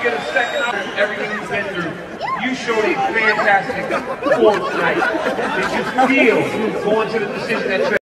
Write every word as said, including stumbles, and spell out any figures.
get a second out of everything you've been through. You showed a fantastic form tonight. Did you feel going to the decision that